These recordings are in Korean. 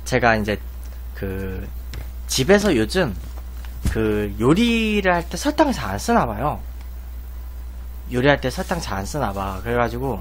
제가 이제 그 집에서 요즘 그 요리를 할 때 설탕을 잘 안 쓰나봐요. 요리할 때 설탕 잘 안 쓰나봐. 그래가지고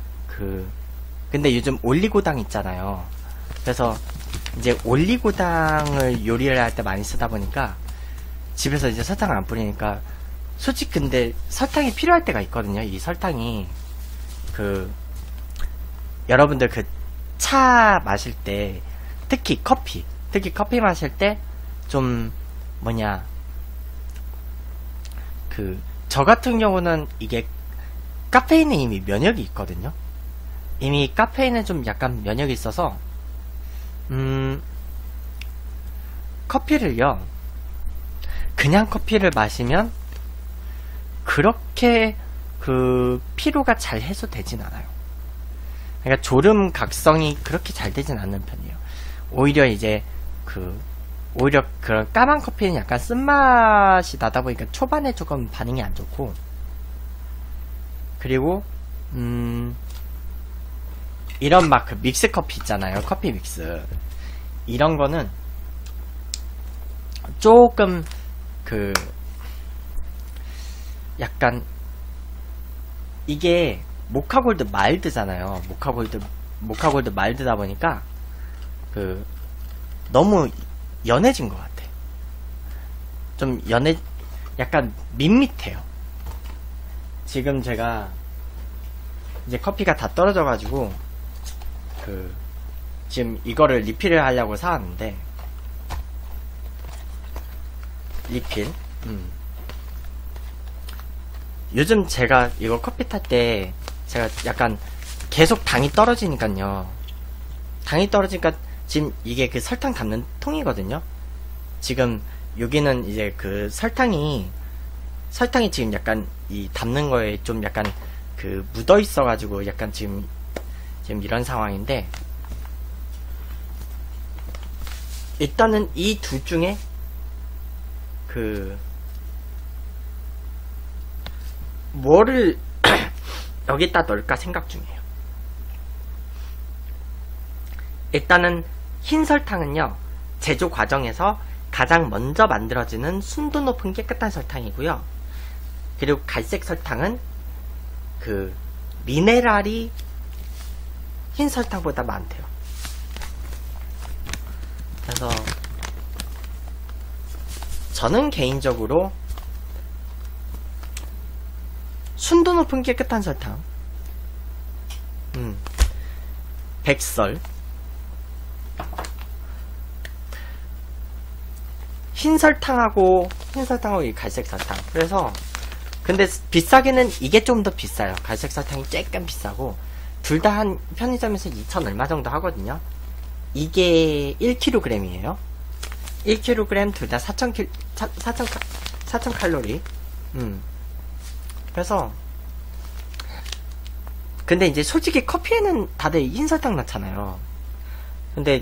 근데 요즘 올리고당 있잖아요. 그래서 이제 올리고당을 요리를 할 때 많이 쓰다 보니까 집에서 이제 설탕을 안 뿌리니까 솔직히 근데 설탕이 필요할 때가 있거든요. 이 설탕이 여러분들 그 차 마실 때 특히 커피 마실 때 좀 저 같은 경우는 이게 카페인에 이미 면역이 있거든요. 이미 카페인에 좀 약간 면역이 있어서 커피를요, 그냥 커피를 마시면 그렇게 피로가 잘 해소되진 않아요. 그러니까 졸음 각성이 그렇게 잘 되진 않는 편이에요. 오히려 이제 오히려 그런 까만 커피는 약간 쓴맛이 나다 보니까 초반에 조금 반응이 안 좋고, 그리고 이런 막 믹스 커피 있잖아요. 커피 믹스 이런 거는 조금 약간 이게 모카골드 마일드잖아요. 모카골드 마일드다 보니까 너무 연해진 것 같아. 좀 약간 밋밋해요. 지금 제가 이제 커피가 다 떨어져가지고 지금 이거를 리필을 하려고 사왔는데, 리필. 요즘 제가 이거 커피 탈 때 제가 약간 계속 당이 떨어지니까요. 당이 떨어지니까 지금 이게 설탕 담는 통이거든요. 지금 여기는 이제 설탕이 지금 약간 이 담는 거에 좀 약간 묻어 있어가지고 약간 지금 이런 상황인데, 일단은 이 둘 중에 뭐를 여기다 넣을까 생각 중이에요. 일단은 흰 설탕은요, 제조 과정에서 가장 먼저 만들어지는 순도 높은 깨끗한 설탕이고요. 그리고 갈색 설탕은 미네랄이 흰 설탕보다 많대요. 그래서 저는 개인적으로 순도 높은 깨끗한 설탕, 백설, 흰 설탕하고 이 갈색 설탕. 그래서 근데 비싸기는 이게 좀 더 비싸요. 갈색 설탕이 조금 비싸고, 둘 다 한 편의점에서 2,000 얼마 정도 하거든요. 이게 1kg이에요. 1kg 둘 다 4,000칼로리. 그래서 근데 이제 솔직히 커피에는 다들 흰 설탕 넣잖아요. 근데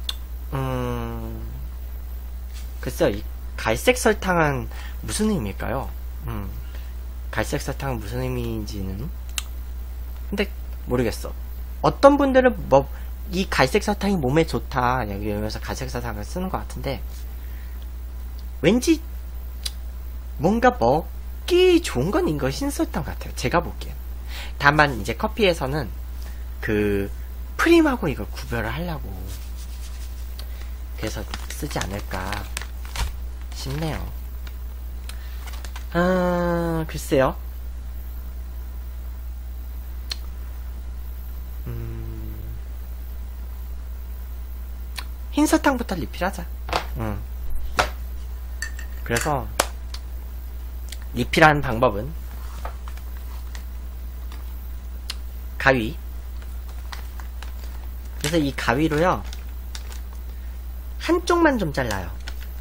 글쎄요, 이 갈색 설탕은 무슨 의미일까요? 갈색 설탕은 무슨 의미인지는 근데 모르겠어. 어떤 분들은 이 갈색 설탕이 몸에 좋다 이러면서 갈색 설탕을 쓰는 것 같은데, 왠지 뭔가 먹기 좋은 건 이거 흰 설탕 같아요. 제가 보기엔. 다만 이제 커피에서는 프림하고 이거 구별을 하려고 그래서 쓰지 않을까 싶네요. 글쎄요. 흰 설탕부터 리필하자. 그래서 리필하는 방법은 가위. 그래서 이 가위로요, 한쪽만 좀 잘라요.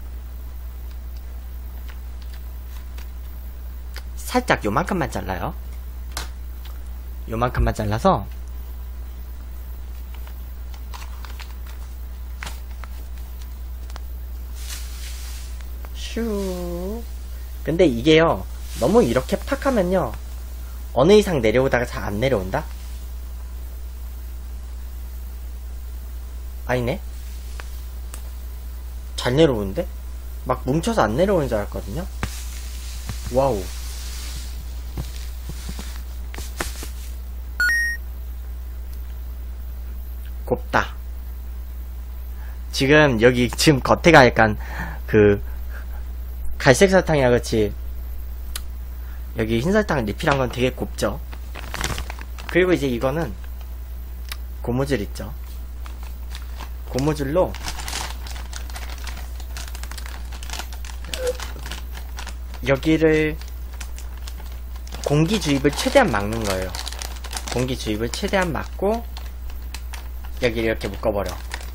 살짝 요만큼만 잘라요. 요만큼만 잘라서 슈. 근데 이게요, 너무 이렇게 팍 하면요, 어느 이상 내려오다가 잘 안 내려온다? 아니네. 잘 내려오는데? 막 뭉쳐서 안 내려오는 줄 알았거든요. 와우. 곱다. 지금 여기 지금 겉에가 약간 그 갈색 설탕이랑 같이 여기 흰 설탕 리필한 건 되게 곱죠. 그리고 이제 이거는 고무줄 있죠. 고무줄로 여기를 공기 주입을 최대한 막는 거예요. 공기 주입을 최대한 막고 여기를 이렇게 묶어버려.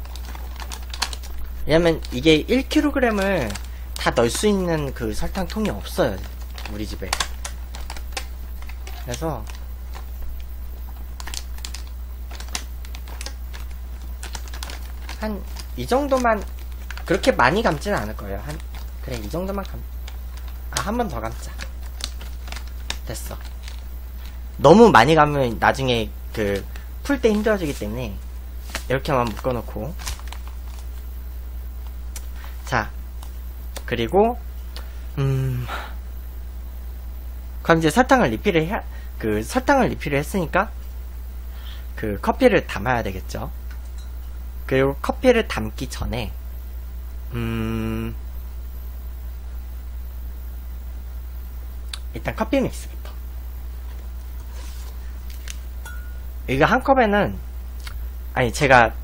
왜냐면 이게 1kg을 다 넣을 수 있는 그 설탕통이 없어요, 우리 집에. 그래서 한 이 정도만, 그렇게 많이 감지는 않을 거예요. 그래, 이 정도만 한 번 더 감자. 됐어. 너무 많이 감으면 나중에 그 풀 때 힘들어지기 때문에 이렇게만 묶어놓고. 자, 그리고 그럼 이제 설탕을 리필을 했으니까 그 커피를 담아야 되겠죠. 그리고 커피를 담기 전에 일단 커피 믹스부터. 이거 한 컵에는, 아니 제가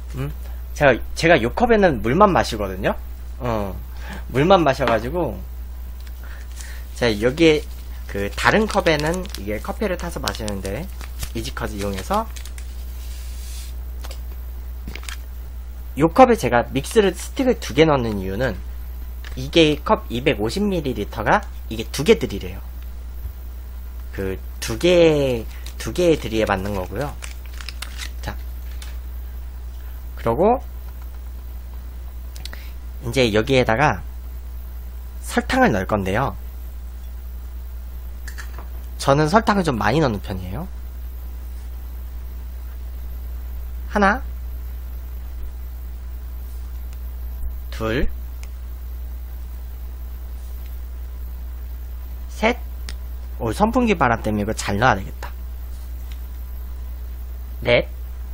요 컵에는 물만 마시거든요. 물만 마셔가지고 제가 여기에 그 다른 컵에는 이게 커피를 타서 마시는데 이지커즈 이용해서 요 컵에 제가 스틱을 2개 넣는 이유는 이게 컵 250ml가 이게 2개 들이래요. 그 2개의 들이에 맞는 거고요. 자, 그러고 이제 여기에다가 설탕을 넣을 건데요. 저는 설탕을 좀 많이 넣는 편이에요. 하나, 둘, 셋. 선풍기 바람 때문에 이거 잘 넣어야 되겠다. 넷,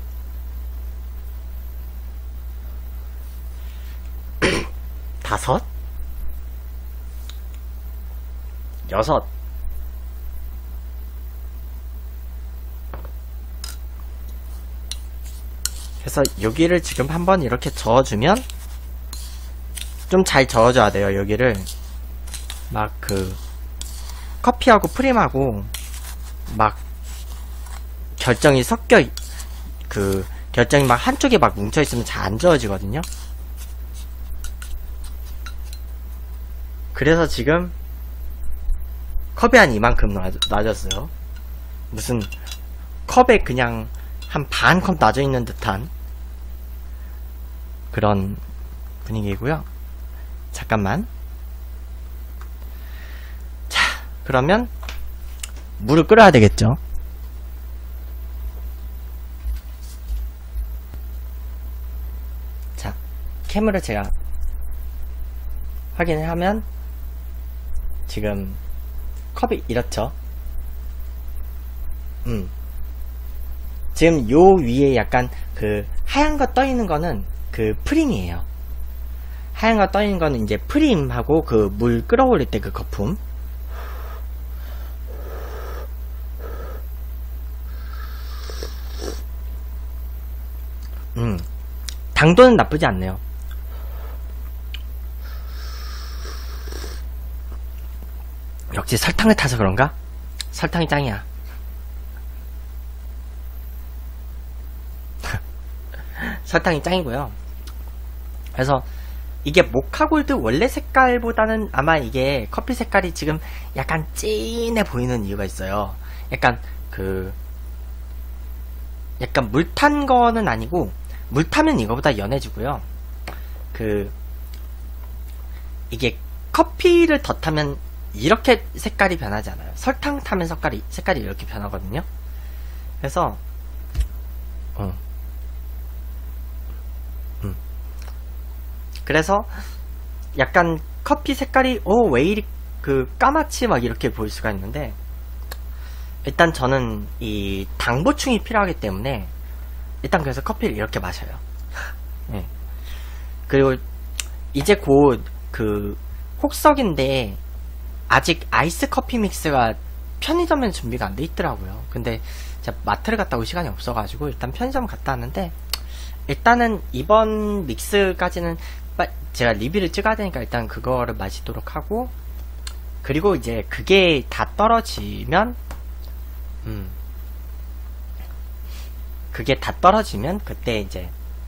다섯, 여섯, 그래서 여기를 지금 한번 이렇게 저어주면 좀 잘 저어줘야 돼요. 여기를 막 그 커피하고 프림하고 막 결정이 결정이 막 한쪽에 막 뭉쳐있으면 잘 안 저어지거든요. 그래서 지금 컵에 한 이만큼 놔줬어요. 무슨 컵에 그냥 한 반 컵 놔져있는 듯한 그런 분위기고요. 잠깐만. 자, 그러면 물을 끓여야 되겠죠. 자, 캠을 제가 확인을 하면 지금 컵이 이렇죠. 지금 요 위에 약간 그 하얀 거 떠 있는 거는 그 프림이에요. 하얀 거 떠 있는 거는 이제 프림하고 그 물 끓어올릴 때 그 거품. 당도는 나쁘지 않네요. 역시 설탕을 타서 그런가? 설탕이 짱이야. 설탕이 짱이고요. 그래서 이게 모카골드 원래 색깔보다는 아마 이게 커피 색깔이 지금 약간 진해 보이는 이유가 있어요. 약간 약간 물 탄 거는 아니고, 물 타면 이거보다 연해지고요. 이게 커피를 더 타면 이렇게 색깔이 변하지 않아요. 설탕 타면 색깔이 이렇게 변하거든요. 그래서 그래서 약간 커피 색깔이 왜 이리 까맣지 막 이렇게 보일 수가 있는데, 일단 저는 이 당 보충이 필요하기 때문에 일단 그래서 커피를 이렇게 마셔요. 네. 그리고 이제 곧 혹석인데 아직 아이스 커피 믹스가 편의점에 준비가 안 돼 있더라고요. 근데 제가 마트를 갔다 올 시간이 없어가지고 일단 편의점 갔다 왔는데, 일단은 이번 믹스까지는 제가 리뷰를 찍어야 되니까 일단 그거를 마시도록 하고, 그리고 이제 그게 다 떨어지면 그게 다 떨어지면 그때 이제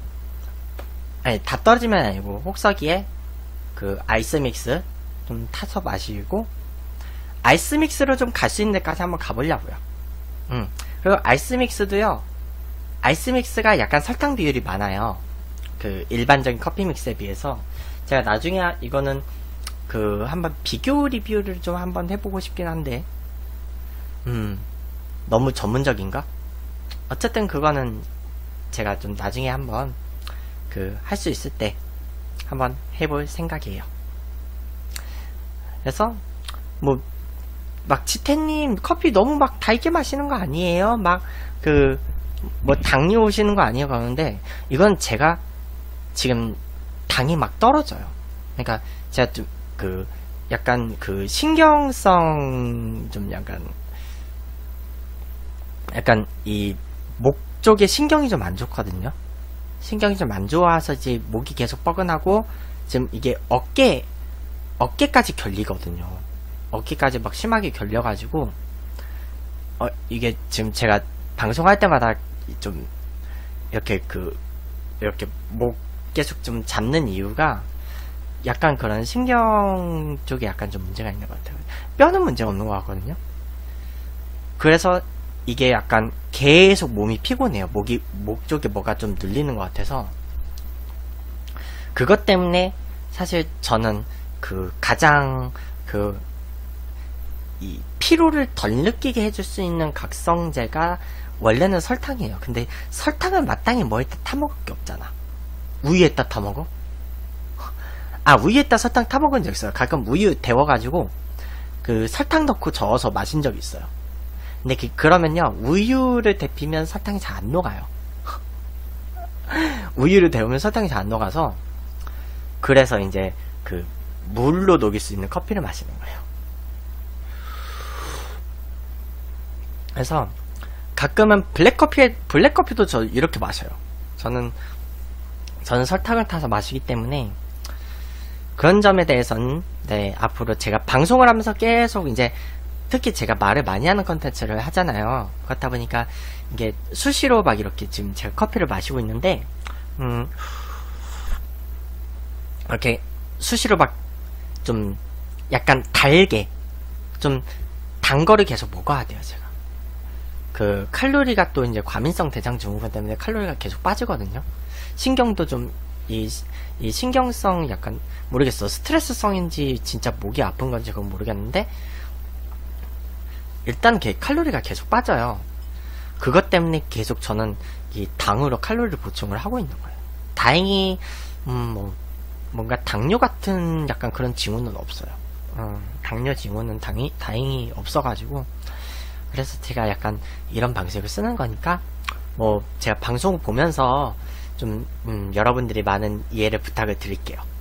다 떨어지면 아니고 혹서기에 아이스 믹스 좀 타서 마시고, 아이스 믹스로 좀 갈 수 있는 데까지 한번 가보려고요. 그리고 아이스 믹스도요, 아이스 믹스가 약간 설탕 비율이 많아요. 일반적인 커피 믹스에 비해서. 제가 나중에 이거는 한번 비교 리뷰를 좀 한번 해보고 싶긴 한데, 너무 전문적인가? 어쨌든 그거는 제가 좀 나중에 한번 할 수 있을 때 한번 해볼 생각이에요. 그래서 막 지태님 커피 너무 막 달게 마시는 거 아니에요? 막 당뇨 오시는 거 아니에요? 그러는데 이건 제가 지금 당이 막 떨어져요. 그러니까 제가 좀 약간 신경성 좀 약간 이 목 쪽에 신경이 좀 안 좋거든요. 신경이 좀 안 좋아서 이제 목이 계속 뻐근하고, 지금 이게 어깨까지 결리거든요. 어깨까지 막 심하게 결려가지고 이게 지금 제가 방송할 때마다 좀 이렇게 이렇게 목 계속 좀 잡는 이유가 약간 그런 신경 쪽에 약간 좀 문제가 있는 것 같아요. 뼈는 문제가 없는 것 같거든요. 그래서 이게 약간 계속 몸이 피곤해요. 목 쪽에 뭐가 좀 눌리는 것 같아서. 그것 때문에 사실 저는 가장 이 피로를 덜 느끼게 해줄 수 있는 각성제가 원래는 설탕이에요. 근데 설탕을 마땅히 뭐에다 타먹을 게 없잖아. 우유에다 타먹어? 우유에다 설탕 타먹은 적 있어요. 가끔 우유 데워가지고 설탕 넣고 저어서 마신 적이 있어요. 근데 그러면요, 우유를 데피면 설탕이 잘 안 녹아요. 우유를 데우면 설탕이 잘 안 녹아서, 그래서 이제 물로 녹일 수 있는 커피를 마시는 거예요. 그래서 가끔은 블랙커피도 저 이렇게 마셔요. 저는 설탕을 타서 마시기 때문에, 그런 점에 대해서는 앞으로 제가 방송을 하면서 계속 이제 특히 제가 말을 많이 하는 컨텐츠를 하잖아요. 그렇다 보니까 이게 수시로 막 이렇게 지금 제가 커피를 마시고 있는데, 이렇게 수시로 막 좀 약간 달게 좀 단 거를 계속 먹어야 돼요. 제가 칼로리가 또 이제 과민성 대장 증후군 때문에 칼로리가 계속 빠지거든요. 신경도 좀 이 신경성 약간 모르겠어. 스트레스성인지 진짜 목이 아픈 건지 그건 모르겠는데, 일단 칼로리가 계속 빠져요. 그것 때문에 계속 저는 이 당으로 칼로리를 보충을 하고 있는 거예요. 다행히 뭔가 당뇨 같은 약간 그런 징후는 없어요. 당뇨 징후는 다행히 없어가지고, 그래서 제가 약간 이런 방식을 쓰는 거니까 제가 방송 보면서 좀 여러분들이 많은 이해를 부탁을 드릴게요.